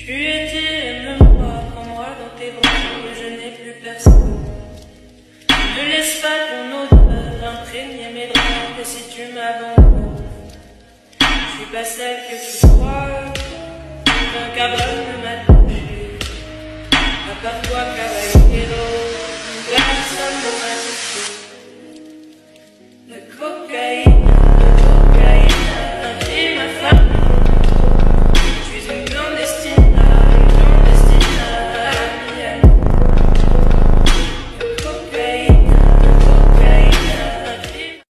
Tu étais même pas comme moi dans tes bras, et je n'ai plus personne. Ne laisse pas ton odeur imprégner mes draps, et si tu m'abandonnes, je suis pas celle que tu crois. Un cabane m'a touché, à part toi, caballero.